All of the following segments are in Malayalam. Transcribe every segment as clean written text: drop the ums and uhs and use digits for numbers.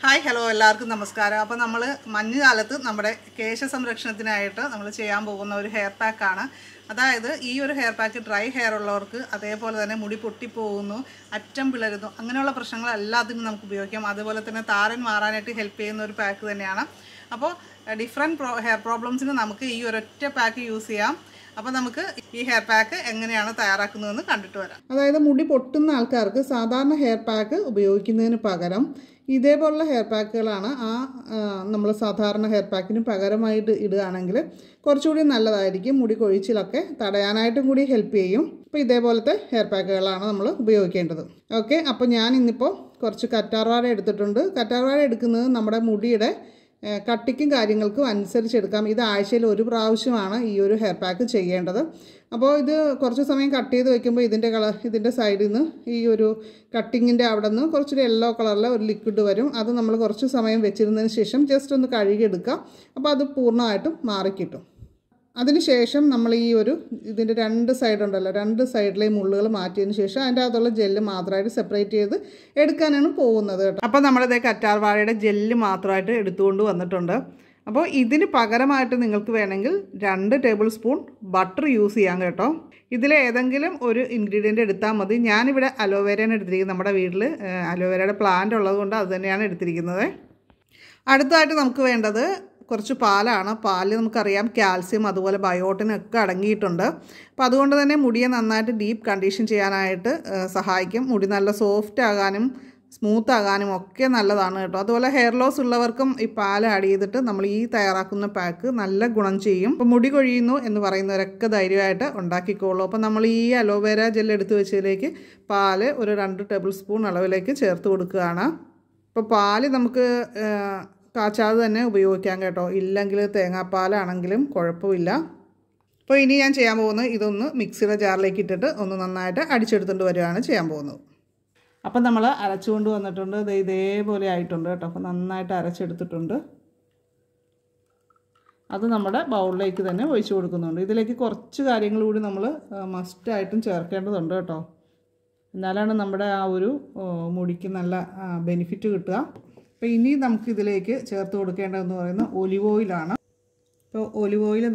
ഹായ് ഹലോ എല്ലാവർക്കും നമസ്കാരം. അപ്പോൾ നമ്മൾ മഞ്ഞുകാലത്ത് നമ്മുടെ കേശ സംരക്ഷണത്തിനായിട്ട് നമ്മൾ ചെയ്യാൻ പോകുന്ന ഒരു ഹെയർ പാക്കാണ്. അതായത് ഈ ഒരു ഹെയർ പാക്ക് ഡ്രൈ ഹെയർ ഉള്ളവർക്ക്, അതേപോലെ തന്നെ മുടി പൊട്ടിപ്പോകുന്നു, അറ്റം പിളരുന്നു, അങ്ങനെയുള്ള പ്രശ്നങ്ങൾ എല്ലാത്തിനും നമുക്ക് ഉപയോഗിക്കാം. അതുപോലെ തന്നെ താരൻ മാറാനായിട്ട് ഹെൽപ്പ് ചെയ്യുന്ന ഒരു പാക്ക് തന്നെയാണ്. അപ്പോൾ ഡിഫറെൻറ്റ് ഹെയർ പ്രോബ്ലംസിന് നമുക്ക് ഈ ഒരൊറ്റ പാക്ക് യൂസ് ചെയ്യാം. അപ്പോൾ നമുക്ക് ഈ ഹെയർ പാക്ക് എങ്ങനെയാണ് തയ്യാറാക്കുന്നതെന്ന് കണ്ടിട്ട് വരാം. അതായത് മുടി പൊട്ടുന്ന ആൾക്കാർക്ക് സാധാരണ ഹെയർ പാക്ക് ഉപയോഗിക്കുന്നതിന് പകരം ഇതേപോലുള്ള ഹെയർ പാക്കുകളാണ് നമ്മൾ സാധാരണ ഹെയർ പാക്കിന് പകരമായിട്ട് ഇടുകയാണെങ്കിൽ കുറച്ചുകൂടി നല്ലതായിരിക്കും. മുടി കൊഴിച്ചിലൊക്കെ തടയാനായിട്ടും കൂടി ഹെൽപ്പ് ചെയ്യും. അപ്പോൾ ഇതേപോലത്തെ ഹെയർ പാക്കുകളാണ് നമ്മൾ ഉപയോഗിക്കേണ്ടത്. ഓക്കെ, അപ്പോൾ ഞാൻ ഇന്നിപ്പോൾ കുറച്ച് കറ്റാർവാഴ എടുത്തിട്ടുണ്ട്. കറ്റാർവാഴ എടുക്കുന്നത് നമ്മുടെ മുടിയുടെ കട്ടിക്കും കാര്യങ്ങൾക്കും അനുസരിച്ചെടുക്കാം. ഇത് ആഴ്ചയിൽ ഒരു പ്രാവശ്യമാണ് ഈ ഒരു ഹെയർ പാക്ക് ചെയ്യേണ്ടത്. അപ്പോൾ ഇത് കുറച്ച് സമയം കട്ട് ചെയ്ത് വെക്കുമ്പോൾ ഇതിൻ്റെ സൈഡിൽ നിന്ന് ഈ ഒരു കട്ടിങ്ങിൻ്റെ അവിടെ നിന്ന് കുറച്ചൊരു യെല്ലോ കളറിലെ ഒരു ലിക്വിഡ് വരും. അത് നമ്മൾ കുറച്ച് സമയം വെച്ചിരുന്നതിന് ശേഷം ജസ്റ്റ് ഒന്ന് കഴുകിയെടുക്കുക. അപ്പോൾ അത് പൂർണ്ണമായിട്ടും മാറിക്കിട്ടും. അതിനുശേഷം നമ്മൾ ഇതിൻ്റെ രണ്ട് സൈഡുണ്ടല്ലോ, രണ്ട് സൈഡിലെയും മുള്ളുകൾ മാറ്റിയതിന് ശേഷം അതിൻ്റെ അകത്തുള്ള ജെല്ല് മാത്രമായിട്ട് സെപ്പറേറ്റ് ചെയ്ത് എടുക്കാനാണ് പോകുന്നത് കേട്ടോ. അപ്പോൾ നമ്മളിതേ കറ്റാർവാഴയുടെ ജെല്ല് മാത്രമായിട്ട് എടുത്തുകൊണ്ട് വന്നിട്ടുണ്ട്. അപ്പോൾ ഇതിന് പകരമായിട്ട് നിങ്ങൾക്ക് വേണമെങ്കിൽ 2 ടേബിൾ സ്പൂൺ ബട്ടർ യൂസ് ചെയ്യാം കേട്ടോ. ഇതിലേതെങ്കിലും ഒരു ഇൻഗ്രീഡിയൻ്റ് എടുത്താൽ മതി. ഞാനിവിടെ അലോവേരയാണ് എടുത്തിരിക്കുന്നത്. നമ്മുടെ വീട്ടിൽ അലോവേരയുടെ പ്ലാന്റ് ഉള്ളതുകൊണ്ട് അത് തന്നെയാണ് എടുത്തിരിക്കുന്നത്. അടുത്തതായിട്ട് നമുക്ക് വേണ്ടത് കുറച്ച് പാലാണ്. പാലിൽ നമുക്കറിയാം കാൽസ്യം അതുപോലെ ബയോട്ടിനൊക്കെ അടങ്ങിയിട്ടുണ്ട്. അപ്പോൾ അതുകൊണ്ട് തന്നെ മുടിയെ നന്നായിട്ട് ഡീപ്പ് കണ്ടീഷൻ ചെയ്യാനായിട്ട് സഹായിക്കും. മുടി നല്ല സോഫ്റ്റ് ആകാനും സ്മൂത്ത് ആകാനും ഒക്കെ നല്ലതാണ് കേട്ടോ. അതുപോലെ ഹെയർ ലോസ് ഉള്ളവർക്കും ഈ പാൽ ആഡ് ചെയ്തിട്ട് നമ്മൾ ഈ തയ്യാറാക്കുന്ന പാക്ക് നല്ല ഗുണം ചെയ്യും. അപ്പോൾ മുടി കൊഴിയുന്നു എന്ന് പറയുന്നവരൊക്കെ ധൈര്യമായിട്ട് ഉണ്ടാക്കിക്കോളൂ. അപ്പോൾ നമ്മൾ ഈ അലോവേര ജെൽ എടുത്ത് വെച്ചതിലേക്ക് പാല് ഒരു 2 ടേബിൾ സ്പൂൺ അളവിലേക്ക് ചേർത്ത് കൊടുക്കുകയാണ്. ഇപ്പോൾ പാല് നമുക്ക് കാച്ചാതെ തന്നെ ഉപയോഗിക്കാം കേട്ടോ. ഇല്ലെങ്കിൽ തേങ്ങാപ്പാലാണെങ്കിലും കുഴപ്പമില്ല. അപ്പോൾ ഇനി ഞാൻ ചെയ്യാൻ പോകുന്നത് ഇതൊന്ന് മിക്സിയുടെ ജാറിലേക്ക് ഇട്ടിട്ട് ഒന്ന് നന്നായിട്ട് അടിച്ചെടുത്തുകൊണ്ട് വരികയാണ് ചെയ്യാൻ പോകുന്നത്. അപ്പം നമ്മൾ അരച്ചുകൊണ്ട് വന്നിട്ടുണ്ട്. ഇതേപോലെ ആയിട്ടുണ്ട് കേട്ടോ. അപ്പോൾ നന്നായിട്ട് അരച്ചെടുത്തിട്ടുണ്ട്. അത് നമ്മുടെ ബൗളിലേക്ക് തന്നെ ഒഴിച്ചു കൊടുക്കുന്നുണ്ട്. ഇതിലേക്ക് കുറച്ച് കാര്യങ്ങൾ കൂടി നമ്മൾ മസ്റ്റായിട്ടും ചേർക്കേണ്ടതുണ്ട് കേട്ടോ. എന്നാലാണ് നമ്മുടെ ആ ഒരു മുടിക്ക് നല്ല ബെനിഫിറ്റ് കിട്ടുക. അപ്പോൾ ഇനി നമുക്കിതിലേക്ക് ചേർത്ത് കൊടുക്കേണ്ടതെന്ന് പറയുന്നത് ഒലിവ് ഓയിലാണ്. അപ്പോൾ ഒലിവ് ഓയിൽ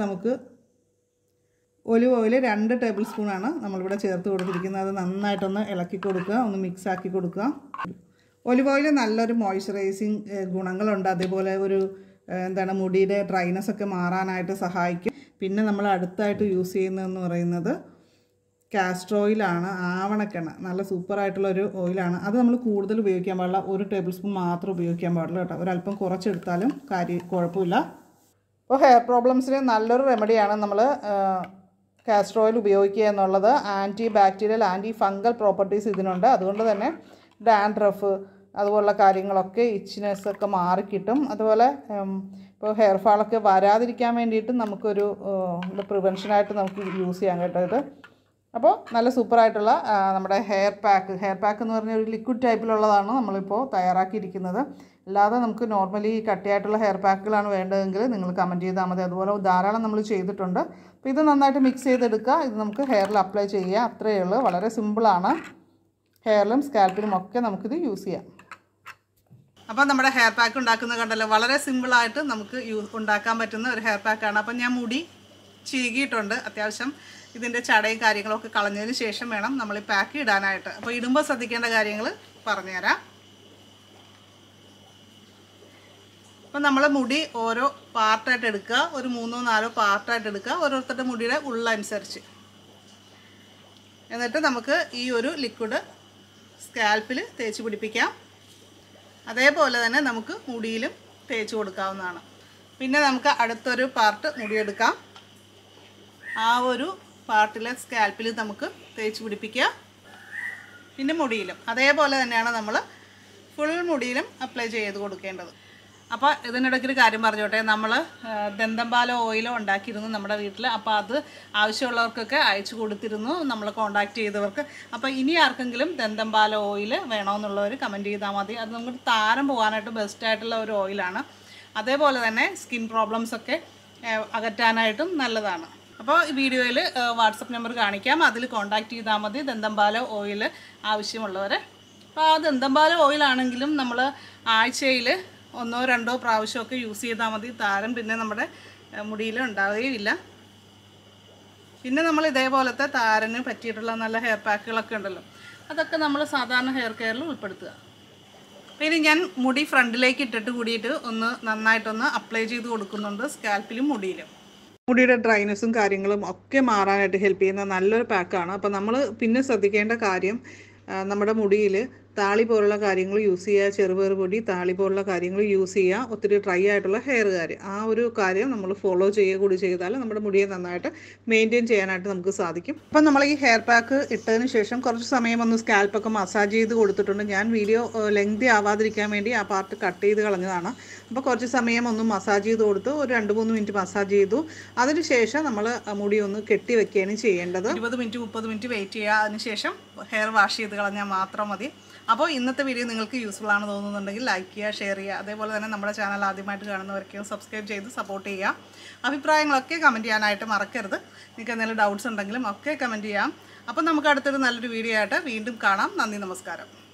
2 ടേബിൾ സ്പൂണാണ് നമ്മളിവിടെ ചേർത്ത് കൊടുത്തിരിക്കുന്നത്. അത് നന്നായിട്ടൊന്ന് ഇളക്കി കൊടുക്കുക, ഒന്ന് മിക്സ് ആക്കി കൊടുക്കുക. ഒലിവ് ഓയിൽ നല്ലൊരു മോയ്സ്ചറൈസിങ് ഗുണങ്ങളുണ്ട്. അതേപോലെ ഒരു മുടിയുടെ ഡ്രൈനെസ് ഒക്കെ മാറാനായിട്ട് സഹായിക്കും. പിന്നെ നമ്മൾ അടുത്തായിട്ട് യൂസ് ചെയ്യുന്നതെന്ന് പറയുന്നത് കാസ്റ്റർ ഓയിലാണ്. ആവണക്കെണ്ണ നല്ല സൂപ്പറായിട്ടുള്ളൊരു ഓയിലാണ്. അത് നമ്മൾ കൂടുതൽ ഉപയോഗിക്കാൻ പാടില്ല. 1 ടേബിൾ സ്പൂൺ മാത്രം ഉപയോഗിക്കാൻ പാടില്ല കേട്ടോ. ഒരല്പം കുറച്ചെടുത്താലും കുഴപ്പമില്ല. അപ്പോൾ ഹെയർ പ്രോബ്ലംസിന് നല്ലൊരു റെമഡിയാണ് നമ്മൾ കാസ്റ്റർ ഓയിൽ ഉപയോഗിക്കുക എന്നുള്ളത്. Anti bacterial anti fungal properties ഇതിനുണ്ട്. അതുകൊണ്ട് തന്നെ ഡാൻഡ്രഫ് അതുപോലുള്ള കാര്യങ്ങളൊക്കെ ഇച്ചിനെസ് ഒക്കെ മാറിക്കിട്ടും. അതുപോലെ ഇപ്പോൾ ഹെയർ ഫാളൊക്കെ വരാതിരിക്കാൻ വേണ്ടിയിട്ട് നമുക്കൊരു പ്രിവെൻഷനായിട്ട് നമുക്ക് യൂസ് ചെയ്യാൻ കേട്ടോ ഇത്. അപ്പോൾ നല്ല സൂപ്പറായിട്ടുള്ള നമ്മുടെ ഹെയർ പാക്ക് എന്ന് പറഞ്ഞ ഒരു ലിക്വിഡ് ടൈപ്പിലുള്ളതാണ് നമ്മളിപ്പോൾ തയ്യാറാക്കിയിരിക്കുന്നത്. അല്ലാതെ നമുക്ക് നോർമലി കട്ടിയായിട്ടുള്ള ഹെയർ പാക്കുകളാണ് വേണ്ടതെങ്കിൽ നിങ്ങൾ കമൻറ്റ് ചെയ്താൽ മതി. അതുപോലെ ധാരാളം നമ്മൾ ചെയ്തിട്ടുണ്ട്. അപ്പോൾ ഇത് നന്നായിട്ട് മിക്സ് ചെയ്തെടുക്കുക. ഇത് നമുക്ക് ഹെയറിൽ അപ്ലൈ ചെയ്യുക. അത്രയേ ഉള്ളൂ. വളരെ സിമ്പിളാണ്. ഹെയറിലും സ്കാൽപ്പിലും ഒക്കെ നമുക്കിത് യൂസ് ചെയ്യാം. അപ്പോൾ നമ്മുടെ ഹെയർ പാക്ക് ഉണ്ടാക്കുന്നത് കണ്ടല്ലോ, വളരെ സിമ്പിളായിട്ട് നമുക്ക് ഉണ്ടാക്കാൻ പറ്റുന്ന ഒരു ഹെയർ പാക്കാണ്. അപ്പം ഞാൻ മുടി ചീകിയിട്ടുണ്ട്. അത്യാവശ്യം ഇതിൻ്റെ ചടയും കാര്യങ്ങളൊക്കെ കളഞ്ഞതിന് ശേഷം വേണം നമ്മൾ ഈ പാക്ക് ഇടാനായിട്ട്. അപ്പോൾ ഇടുമ്പോൾ ശ്രദ്ധിക്കേണ്ട കാര്യങ്ങൾ പറഞ്ഞുതരാം. അപ്പം നമ്മൾ മുടി ഓരോ പാർട്ടായിട്ട് എടുക്കുക. ഒരു 3-4 പാർട്ടായിട്ട് എടുക്കുക. ഓരോരുത്തരുടെ മുടിയുടെ ഉള്ളനുസരിച്ച്. എന്നിട്ട് നമുക്ക് ഈ ഒരു ലിക്വിഡ് സ്കാൽപ്പിൽ തേച്ച് പിടിപ്പിക്കാം. അതേപോലെ തന്നെ നമുക്ക് മുടിയിലും തേച്ച് കൊടുക്കാവുന്നതാണ്. പിന്നെ നമുക്ക് അടുത്തൊരു പാർട്ട് മുടിയെടുക്കാം. ആ ഒരു പാർട്ടിലെ സ്കാൽപ്പിൽ നമുക്ക് തേച്ച് പിടിപ്പിക്കുക. പിന്നെ മുടിയിലും അതേപോലെ തന്നെയാണ് നമ്മൾ ഫുൾ മുടിയിലും അപ്ലൈ ചെയ്ത് കൊടുക്കേണ്ടത്. അപ്പോൾ ഇതിനിടയ്ക്കൊരു കാര്യം പറഞ്ഞോട്ടെ. നമ്മൾ ദന്തംപാല ഓയിലോ ഉണ്ടാക്കിയിരുന്നു നമ്മുടെ വീട്ടിൽ. അപ്പോൾ അത് ആവശ്യമുള്ളവർക്കൊക്കെ അയച്ചു കൊടുത്തിരുന്നു, നമ്മൾ കോൺടാക്റ്റ് ചെയ്തവർക്ക്. അപ്പോൾ ഇനി ആർക്കെങ്കിലും ദന്തംപാല ഓയിൽ വേണമെന്നുള്ളവർ കമൻറ്റ് ചെയ്താൽ മതി. അത് നമുക്ക് താരം പോകാനായിട്ട് ബെസ്റ്റായിട്ടുള്ള ഒരു ഓയിലാണ്. അതേപോലെ തന്നെ സ്കിൻ പ്രോബ്ലംസൊക്കെ അകറ്റാനായിട്ടും നല്ലതാണ്. അപ്പോൾ ഈ വീഡിയോയിൽ വാട്സപ്പ് നമ്പർ കാണിക്കാം. അതിൽ കോൺടാക്റ്റ് ചെയ്താൽ മതി ദന്തംപാല ഓയിൽ ആവശ്യമുള്ളവരെ. അപ്പോൾ ആ ദന്തംപാല ഓയിലാണെങ്കിലും നമ്മൾ ആഴ്ചയിൽ 1-2 പ്രാവശ്യമൊക്കെ യൂസ് ചെയ്താൽ മതി. താരൻ പിന്നെ നമ്മുടെ മുടിയിൽ ഉണ്ടാവുകയില്ല. പിന്നെ നമ്മൾ ഇതേപോലത്തെ താരന് പറ്റിയിട്ടുള്ള നല്ല ഹെയർ പാക്കുകളൊക്കെ ഉണ്ടല്ലോ, അതൊക്കെ നമ്മൾ സാധാരണ ഹെയർ കെയറിൽ ഉൾപ്പെടുത്തുക. പിന്നെ ഞാൻ മുടി ഫ്രണ്ടിലേക്ക് ഇട്ടിട്ട് കൂടിയിട്ട് നന്നായിട്ടൊന്ന് അപ്ലൈ ചെയ്ത് കൊടുക്കുന്നുണ്ട് സ്കാൽപ്പിലും മുടിയിലും. മുടിയുടെ ഡ്രൈനെസ്സും കാര്യങ്ങളും ഒക്കെ മാറാനായിട്ട് ഹെൽപ്പ് ചെയ്യുന്ന നല്ലൊരു പാക്കാണ്. അപ്പോൾ നമ്മൾ പിന്നെ ശ്രദ്ധിക്കേണ്ട കാര്യം, നമ്മുടെ മുടിയിൽ താളി പോലുള്ള കാര്യങ്ങൾ യൂസ് ചെയ്യുക, ചെറുപയർ പൊടി, താളി പോലുള്ള കാര്യങ്ങൾ യൂസ് ചെയ്യുക, ഒത്തിരി ഡ്രൈ ആയിട്ടുള്ള ഹെയർ കാര്യം, ആ ഒരു കാര്യം നമ്മൾ ഫോളോ ചെയ്യുക കൂടി ചെയ്താൽ നമ്മുടെ മുടിയെ നന്നായിട്ട് മെയിൻറ്റെയിൻ ചെയ്യാനായിട്ട് നമുക്ക് സാധിക്കും. അപ്പം നമ്മൾ ഈ ഹെയർ പാക്ക് ഇട്ടതിന് ശേഷം കുറച്ച് സമയം ഒന്ന് സ്കാൽപ്പൊക്കെ മസാജ് ചെയ്ത് കൊടുത്തിട്ടുണ്ട്. ഞാൻ വീഡിയോ ലെങ്തി ആവാതിരിക്കാൻ വേണ്ടി ആ പാർട്ട് കട്ട് ചെയ്ത് കളഞ്ഞതാണ്. അപ്പോൾ കുറച്ച് സമയം ഒന്ന് മസാജ് ചെയ്ത് കൊടുത്തു, ഒരു 2-3 മിനിറ്റ് മസാജ് ചെയ്തു. അതിനുശേഷം നമ്മൾ മുടി ഒന്ന് കെട്ടി വെക്കുകയാണ് ചെയ്യേണ്ടത്. 20 മിനിറ്റ് 30 മിനിറ്റ് വെയിറ്റ് ചെയ്യുക. അതിനുശേഷം ഹെയർ വാഷ് ചെയ്ത് കളഞ്ഞാൽ മാത്രം മതി. അപ്പോൾ ഇന്നത്തെ വീഡിയോ നിങ്ങൾക്ക് യൂസ്ഫുൾ ആണ് തോന്നുന്നുണ്ടെങ്കിൽ ലൈക്ക് ചെയ്യുക, ഷെയർ ചെയ്യുക. അതേപോലെ തന്നെ നമ്മുടെ ചാനൽ ആദ്യമായിട്ട് കാണുന്നവരൊക്കെ സബ്സ്ക്രൈബ് ചെയ്ത് സപ്പോർട്ട് ചെയ്യുക. അഭിപ്രായങ്ങളൊക്കെ കമൻറ്റ് ചെയ്യാനായിട്ട് മറക്കരുത്. നിങ്ങൾക്ക് എന്തെങ്കിലും ഡൗട്ട്സ് ഉണ്ടെങ്കിലും ഒക്കെ കമൻറ്റ് ചെയ്യാം. അപ്പോൾ നമുക്ക് അടുത്തൊരു നല്ലൊരു വീഡിയോ ആയിട്ട് വീണ്ടും കാണാം. നന്ദി, നമസ്കാരം.